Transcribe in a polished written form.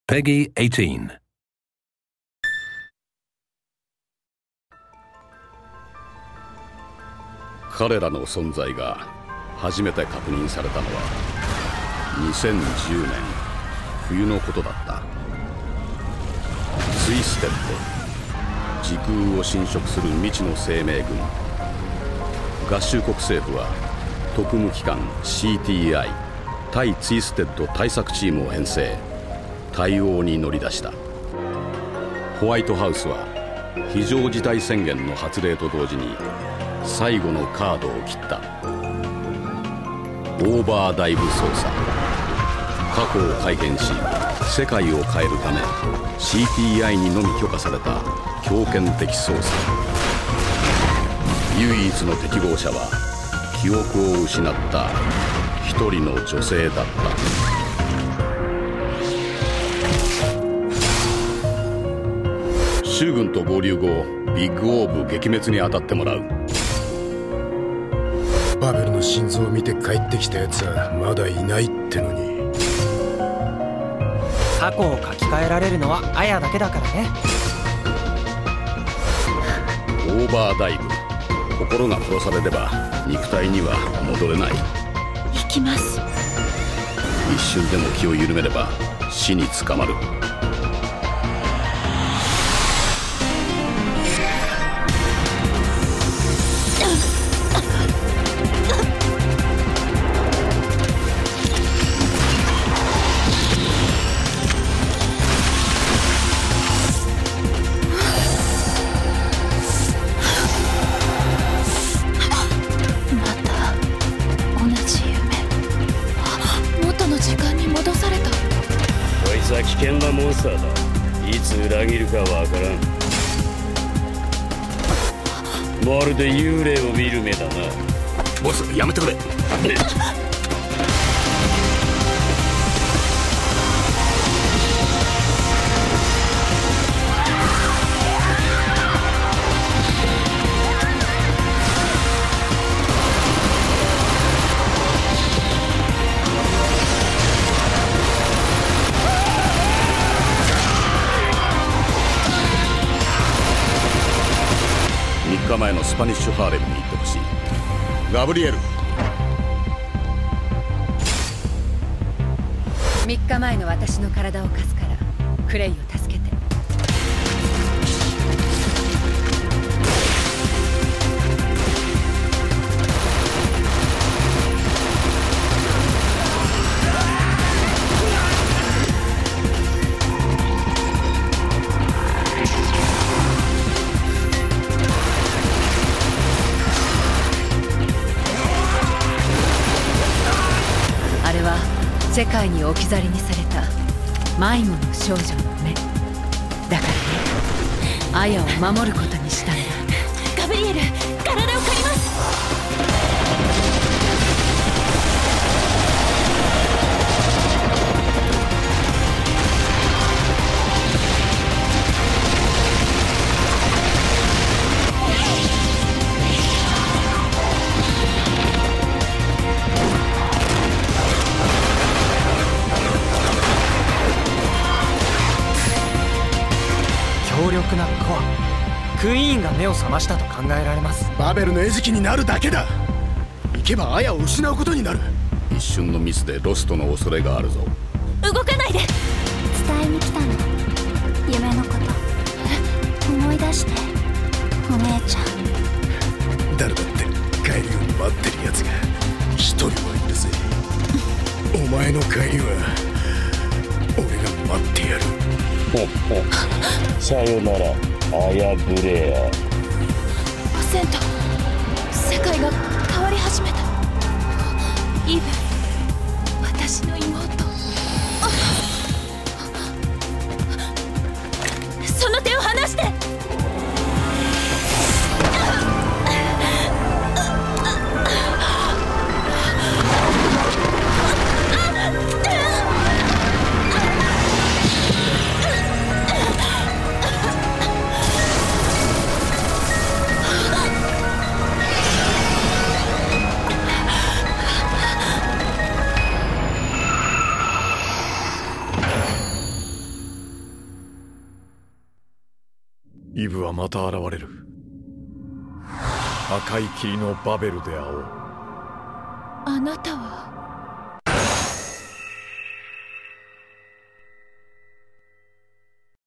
Peggy 18. 彼らの存在が初めて確認されたのは2010年冬のことだった。ツイステッド、時空を侵食する未知の生命群。合衆国政府は特務機関 CTI 対ツイステッド対策チームを編成、対応に乗り出した。ホワイトハウスは非常事態宣言の発令と同時に最後のカードを切った。オーバーダイブ捜査。過去を改変し世界を変えるため CTI にのみ許可された強権的捜査。唯一の適合者は記憶を失った一人の女性だった。州軍と合流後ビッグオーブ撃滅に当たってもらう。 バベルの心臓を見て帰ってきたやつはまだいないってのに。 過去を書き換えられるのはアヤだけだからね。 オーバーダイブ。心が殺されれば肉体には戻れない。 行きます。 一瞬でも気を緩めれば死に捕まる。 危険なモンスターだ。いつ裏切るかわからん。まるで幽霊を見る目だな。 ボス、やめてくれ。3日前のスパニッシュハーレムに行ってほしい。ガブリエル。 3日前の私の体を貸すからクレイを助けて。あれは世界に置き去りにされた迷子の少女の目だからね。アヤを守ることにしたんだ。ガブリエル、体を借ります。 強力なコア。クイーンが目を覚ましたと考えられます。 バベルの餌食になるだけだ。行けばアヤを失うことになる。 一瞬のミスでロストの恐れがあるぞ。 動かないで。 伝えに来たの。夢のこと思い出して。お姉ちゃん。 誰だって帰りを待ってるやつが一人はいるぜ。お前の帰りは俺が待ってやる。 さよなら、アヤブレア。 パセント、世界が変わり始めた。イブ、私の妹。その手を離して。 イブはまた現れる。赤い霧のバベルで会おう。 あなたは